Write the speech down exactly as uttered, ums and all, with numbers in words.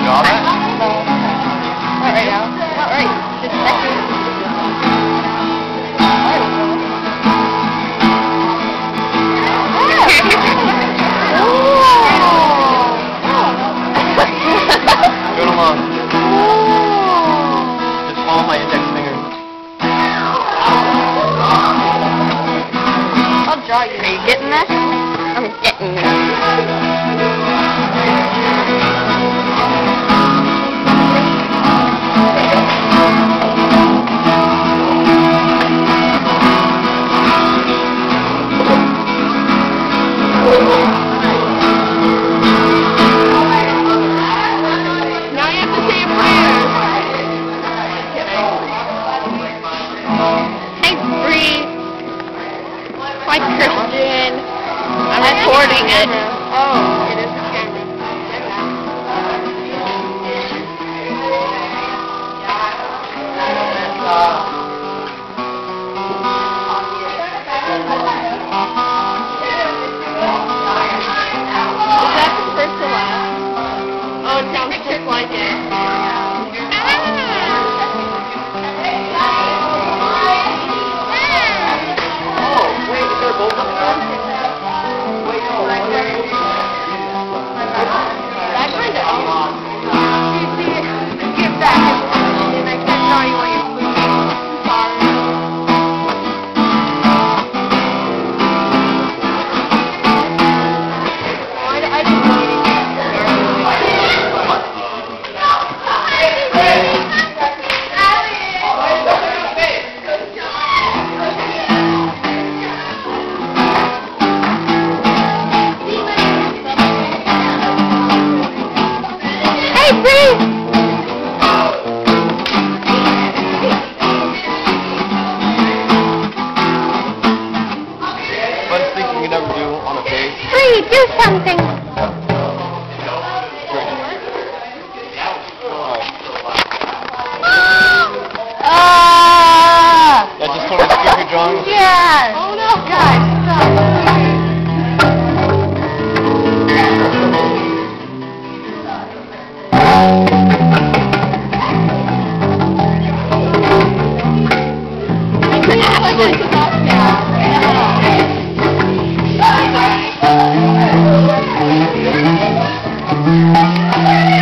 draw that? No. Not right now. Not right. Just a second. Go along. Just follow my index finger. I'll draw you. Are you getting that? I'm getting that. Now you have to say your prayers. Hey, Bree. My Christian. I'm recording it. Oh, it is a camera. Is that first to last? Oh, it sounds just like it. Oh, wait, is there both of them? Wait, no. That kind of. You see, get back and I can't tell you what you're looking. Sorry. I didn't know you Hey, Bree! Funnest thing you can ever do on a page. Bree, do something! Ah! Yeah, just totally skip your drawing. Yes! Oh no, guys, stop. Yeah.